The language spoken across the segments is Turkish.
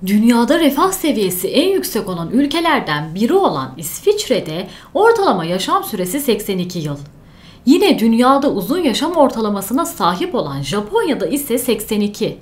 Dünyada refah seviyesi en yüksek olan ülkelerden biri olan İsviçre'de ortalama yaşam süresi 82 yıl. Yine dünyada uzun yaşam ortalamasına sahip olan Japonya'da ise 82.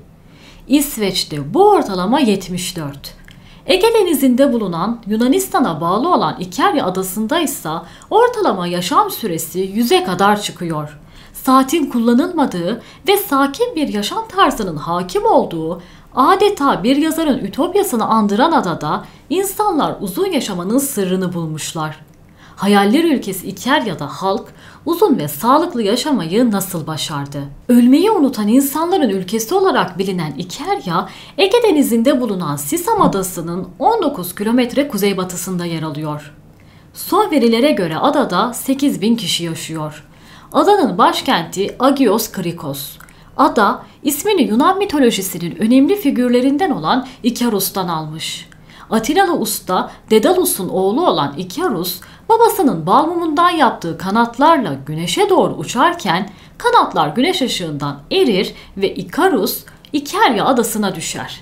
İsveç'te bu ortalama 74. Ege Denizi'nde bulunan Yunanistan'a bağlı olan İkerya Adası'nda ise ortalama yaşam süresi 100'e kadar çıkıyor. Saatin kullanılmadığı ve sakin bir yaşam tarzının hakim olduğu, adeta bir yazarın ütopyasını andıran adada insanlar uzun yaşamanın sırrını bulmuşlar. Hayaller ülkesi İkerya'da halk uzun ve sağlıklı yaşamayı nasıl başardı? Ölmeyi unutan insanların ülkesi olarak bilinen İkerya, Ege Denizi'nde bulunan Sisam Adası'nın 19 kilometre kuzeybatısında yer alıyor. Son verilere göre adada 8.000 kişi yaşıyor. Adanın başkenti Agios Krikos. Ada, ismini Yunan mitolojisinin önemli figürlerinden olan Ikarus'tan almış. Atinalı usta Dedalus'un oğlu olan Ikarus, babasının bal mumundan yaptığı kanatlarla güneşe doğru uçarken kanatlar güneş ışığından erir ve Ikarus İkerya adasına düşer.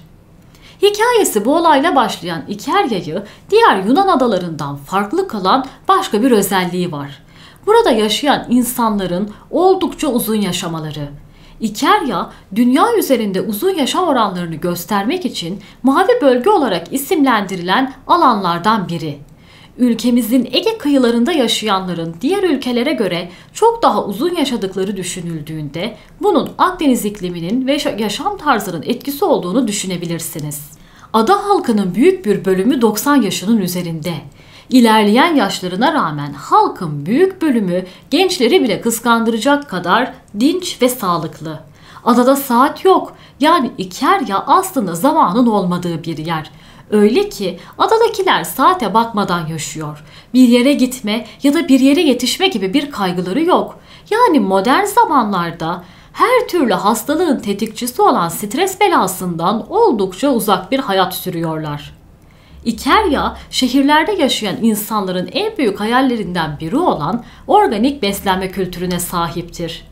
Hikayesi bu olayla başlayan İkerya'yı diğer Yunan adalarından farklı kılan başka bir özelliği var. Burada yaşayan insanların oldukça uzun yaşamaları. İkerya, dünya üzerinde uzun yaşam oranlarını göstermek için mavi bölge olarak isimlendirilen alanlardan biri. Ülkemizin Ege kıyılarında yaşayanların diğer ülkelere göre çok daha uzun yaşadıkları düşünüldüğünde bunun Akdeniz ikliminin ve yaşam tarzının etkisi olduğunu düşünebilirsiniz. Ada halkının büyük bir bölümü 90 yaşının üzerinde. İlerleyen yaşlarına rağmen halkın büyük bölümü gençleri bile kıskandıracak kadar dinç ve sağlıklı. Adada saat yok, yani İkerya aslında zamanın olmadığı bir yer. Öyle ki adadakiler saate bakmadan yaşıyor. Bir yere gitme ya da bir yere yetişme gibi bir kaygıları yok. Yani modern zamanlarda her türlü hastalığın tetikçisi olan stres belasından oldukça uzak bir hayat sürüyorlar. İkerya, şehirlerde yaşayan insanların en büyük hayallerinden biri olan organik beslenme kültürüne sahiptir.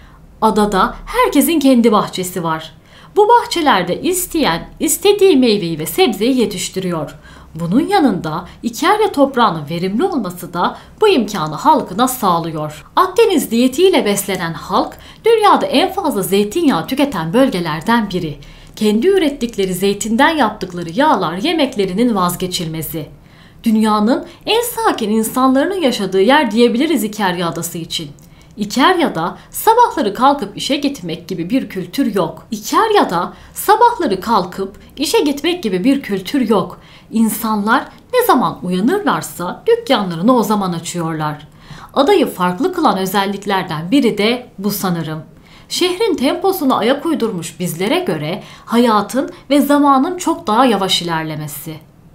Adada herkesin kendi bahçesi var. Bu bahçelerde isteyen istediği meyveyi ve sebzeyi yetiştiriyor. Bunun yanında İkerya toprağının verimli olması da bu imkanı halkına sağlıyor. Akdeniz diyetiyle beslenen halk dünyada en fazla zeytinyağı tüketen bölgelerden biri. Kendi ürettikleri zeytinden yaptıkları yağlar yemeklerinin vazgeçilmezi. Dünyanın en sakin insanların yaşadığı yer diyebiliriz İkerya Adası için. İkerya'da sabahları kalkıp işe gitmek gibi bir kültür yok. İkerya'da sabahları kalkıp işe gitmek gibi bir kültür yok. İnsanlar ne zaman uyanırlarsa dükkanlarını o zaman açıyorlar. Adayı farklı kılan özelliklerden biri de bu sanırım. Şehrin temposuna ayak uydurmuş bizlere göre hayatın ve zamanın çok daha yavaş ilerlemesi.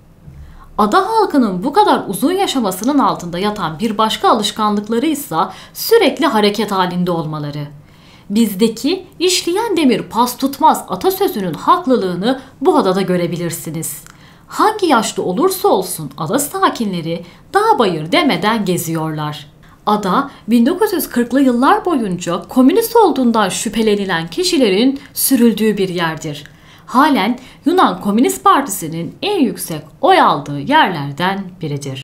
Ada halkının bu kadar uzun yaşamasının altında yatan bir başka alışkanlıkları ise sürekli hareket halinde olmaları. Bizdeki işleyen demir pas tutmaz atasözünün haklılığını bu adada görebilirsiniz. Hangi yaşta olursa olsun ada sakinleri dağ bayır demeden geziyorlar. Ada 1940'lı yıllar boyunca komünist olduğundan şüphelenilen kişilerin sürüldüğü bir yerdir. Halen Yunan Komünist Partisi'nin en yüksek oy aldığı yerlerden biridir.